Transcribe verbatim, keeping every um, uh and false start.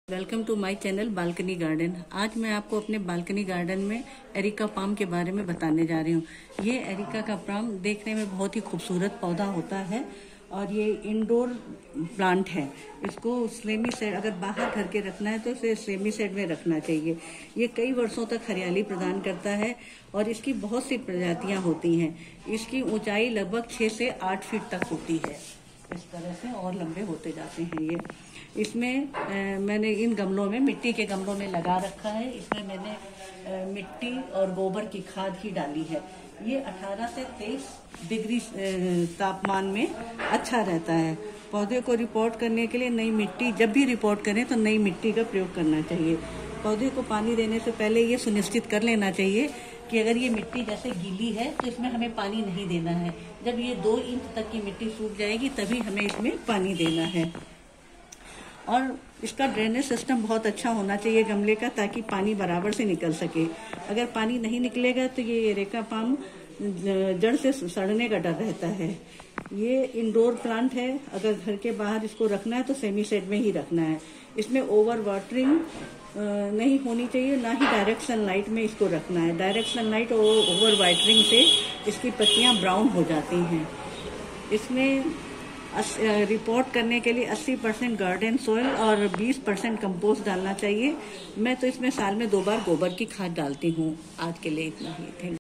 Welcome to my channel balcony garden. आज मैं आपको अपने बालकनी गार्डन में एरिका पाम के बारे में बताने जा रही हूँ। ये एरिका का पाम देखने में बहुत ही खूबसूरत पौधा होता है और ये इंडोर प्लांट है। इसको स्लेमी सेड, अगर बाहर घर के रखना है तो इसे स्लेमी सेड में रखना चाहिए। ये कई वर्षों तक हरियाली प्रदान करता है और इसकी बहुत सी प्रजातियां होती हैं। इसकी ऊंचाई लगभग छः से आठ फीट तक होती है। इस तरह से और लंबे होते जाते हैं ये। इसमें आ, मैंने इन गमलों में, मिट्टी के गमलों में लगा रखा है। इसमें मैंने आ, मिट्टी और गोबर की खाद ही डाली है। ये अठारह से तेईस डिग्री तापमान में अच्छा रहता है। पौधे को रिपोर्ट करने के लिए नई मिट्टी, जब भी रिपोर्ट करें तो नई मिट्टी का प्रयोग करना चाहिए। पौधे को पानी देने से पहले ये सुनिश्चित कर लेना चाहिए कि अगर ये मिट्टी जैसे गीली है तो इसमें हमें पानी नहीं देना है। जब ये दो इंच तक की मिट्टी सूख जाएगी तभी हमें इसमें पानी देना है। और इसका ड्रेनेज सिस्टम बहुत अच्छा होना चाहिए गमले का, ताकि पानी बराबर से निकल सके। अगर पानी नहीं निकलेगा तो ये एरिका पाम जड़ से सड़ने का डर रहता है। ये इंडोर प्लांट है। अगर घर के बाहर इसको रखना है तो सेमी शेड में ही रखना है। इसमें ओवर वाटरिंग नहीं होनी चाहिए, ना ही डायरेक्ट सनलाइट में इसको रखना है। डायरेक्ट सनलाइट और ओवर वाटरिंग से इसकी पत्तियां ब्राउन हो जाती हैं। इसमें रिपोर्ट करने के लिए अस्सी परसेंट गार्डन सॉइल और बीस परसेंट कंपोस्ट डालना चाहिए। मैं तो इसमें साल में दो बार गोबर की खाद डालती हूँ। आज के लिए इतना ही। थैंक